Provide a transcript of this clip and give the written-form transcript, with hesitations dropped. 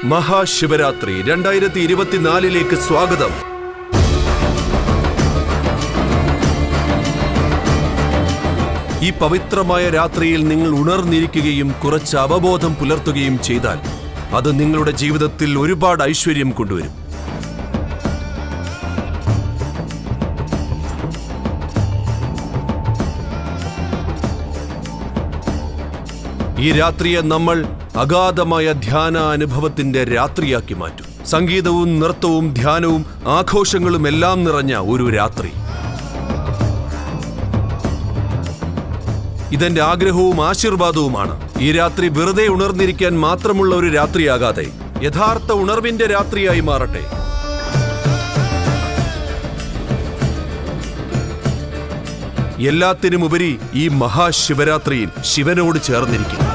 മഹാശിവരാത്രി 2024 സ്വാഗതം. ഈ പവിത്രമായ രാത്രിയിൽ നിങ്ങൾ ഉണർന്നിരിക്കുകയും കുറച്ച് അവബോധം പുലർത്തുകയും ചെയ്താൽ അത് നിങ്ങളുടെ ജീവിതത്തിൽ ഒരുപാട് ഐശ്വര്യം കൊണ്ടുവരും. ഈ രാത്രിയെ നമ്മൾ അഗാധമായ ധ്യാന അനുഭവത്തിന്റെ രാത്രിയാക്കി മാറ്റും. സംഗീതവും നൃത്തവും ധ്യാനവും ആഘോഷങ്ങളും എല്ലാം നിറഞ്ഞ ഒരു രാത്രി. ഇതെന്റെ ആഗ്രഹവും ആശീർവാദവുമാണ്. ഈ രാത്രി വെറുതെ ഉണർന്നിരിക്കാൻ മാത്രമുള്ള ഒരു രാത്രിയാകാതെ യഥാർത്ഥ ഉണർവിന്റെ രാത്രിയായി മാറട്ടെ. എല്ലാത്തിനുമുപരി ഈ മഹാശിവരാത്രിയിൽ ശിവനോട് ചേർന്നിരിക്കും.